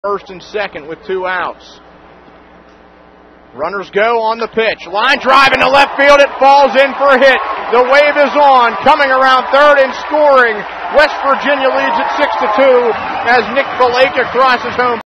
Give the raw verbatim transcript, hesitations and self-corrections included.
First and second with two outs. Runners go on the pitch. Line drive into left field. It falls in for a hit. The wave is on. Coming around third and scoring. West Virginia leads at six to two as Nick Valeka crosses home.